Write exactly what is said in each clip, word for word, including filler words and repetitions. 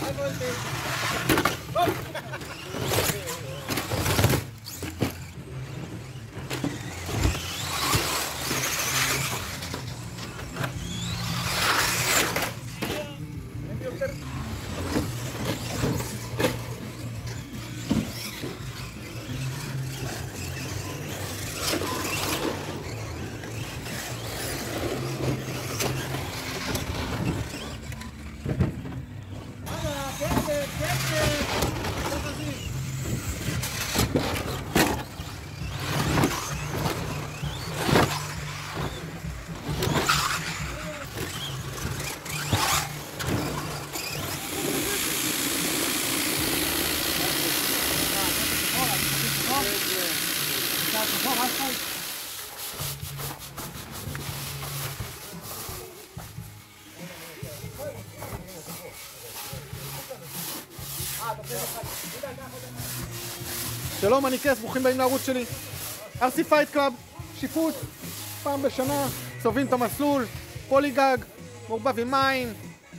שלום, אני קס, ברוכים באים לערוץ שלי. אר סי פייט קלאב, שיפוט, פעם בשנה, צובעים את המסלול, פוליגג, מעורבב עם מים,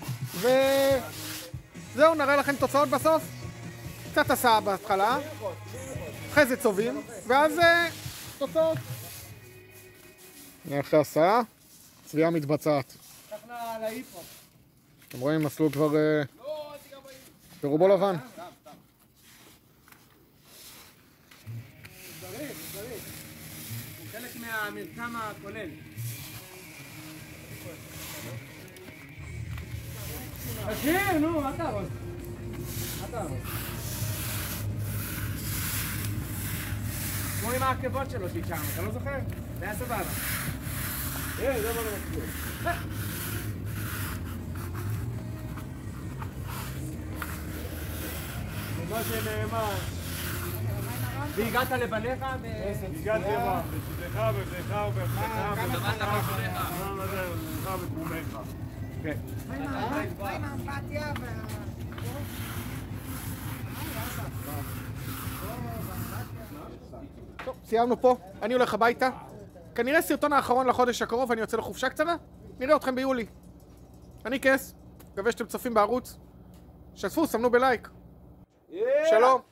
וזהו, נראה לכם תוצאות בסוף. קצת הסעה בהתחלה, אחרי זה צובעים, ואז תוצאות. הנה אחרי הסעה, צביעה מתבצעת. אתם רואים, מסלול כבר ברובו לבן. חלק מהמרקם הכולל. תשאיר, נו, מה תערוז? מה תערוז? כמו עם העקבות שלו שהשארנו, אתה לא זוכר? זה היה סבבה. אה, זה מה לא מסביר. מה שנאמר. והגעת לבניך ו... הגעתי מה? בשבילך ובניך ובניך ובניך ובניך ובניך. כן. מה עם האמפתיה וה... טוב, סיימנו פה, אני הולך הביתה. כנראה סרטון האחרון לחודש הקרוב, אני יוצא לחופשה קצרה. נראה אתכם ביולי. אני קס, מקווה שאתם צופים בערוץ. שתפו, סמנו בלייק. שלום.